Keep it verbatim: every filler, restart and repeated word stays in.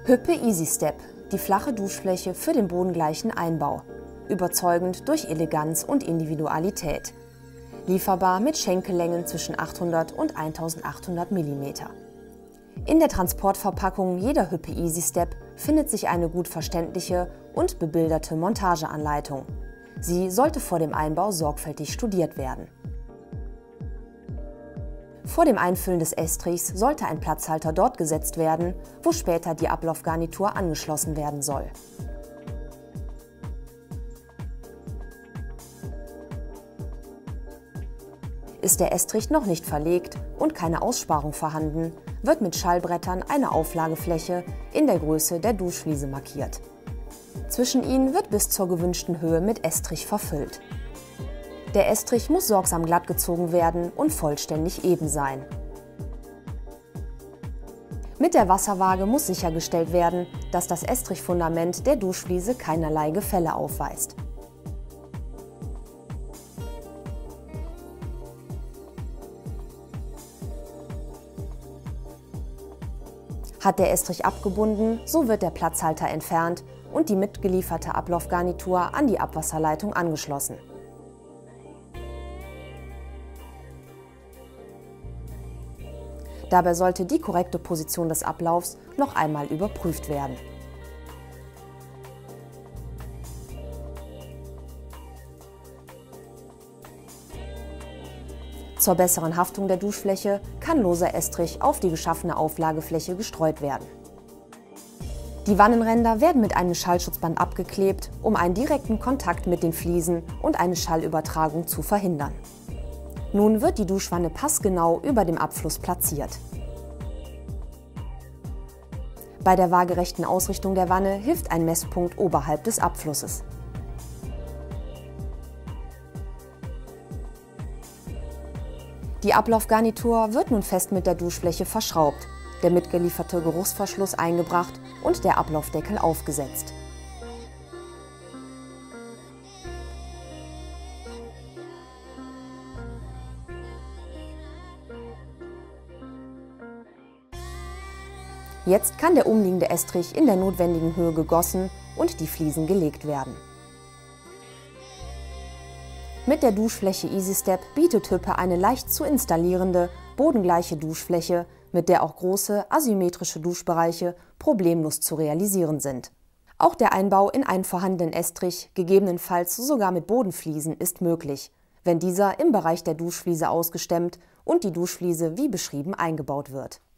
Hüppe Easy Step, die flache Duschfläche für den bodengleichen Einbau. Überzeugend durch Eleganz und Individualität. Lieferbar mit Schenkellängen zwischen achthundert und eintausendachthundert Millimeter. In der Transportverpackung jeder Hüppe Easy Step findet sich eine gut verständliche und bebilderte Montageanleitung. Sie sollte vor dem Einbau sorgfältig studiert werden. Vor dem Einfüllen des Estrichs sollte ein Platzhalter dort gesetzt werden, wo später die Ablaufgarnitur angeschlossen werden soll. Ist der Estrich noch nicht verlegt und keine Aussparung vorhanden, wird mit Schallbrettern eine Auflagefläche in der Größe der Duschfliese markiert. Zwischen ihnen wird bis zur gewünschten Höhe mit Estrich verfüllt. Der Estrich muss sorgsam glatt gezogen werden und vollständig eben sein. Mit der Wasserwaage muss sichergestellt werden, dass das Estrichfundament der Duschfliese keinerlei Gefälle aufweist. Hat der Estrich abgebunden, so wird der Platzhalter entfernt und die mitgelieferte Ablaufgarnitur an die Abwasserleitung angeschlossen. Dabei sollte die korrekte Position des Ablaufs noch einmal überprüft werden. Zur besseren Haftung der Duschfläche kann loser Estrich auf die geschaffene Auflagefläche gestreut werden. Die Wannenränder werden mit einem Schallschutzband abgeklebt, um einen direkten Kontakt mit den Fliesen und eine Schallübertragung zu verhindern. Nun wird die Duschwanne passgenau über dem Abfluss platziert. Bei der waagerechten Ausrichtung der Wanne hilft ein Messpunkt oberhalb des Abflusses. Die Ablaufgarnitur wird nun fest mit der Duschfläche verschraubt, der mitgelieferte Geruchsverschluss eingebracht und der Ablaufdeckel aufgesetzt. Jetzt kann der umliegende Estrich in der notwendigen Höhe gegossen und die Fliesen gelegt werden. Mit der Duschfläche Easy Step bietet Hüppe eine leicht zu installierende, bodengleiche Duschfläche, mit der auch große, asymmetrische Duschbereiche problemlos zu realisieren sind. Auch der Einbau in einen vorhandenen Estrich, gegebenenfalls sogar mit Bodenfliesen, ist möglich, wenn dieser im Bereich der Duschfliese ausgestemmt und die Duschfliese wie beschrieben eingebaut wird.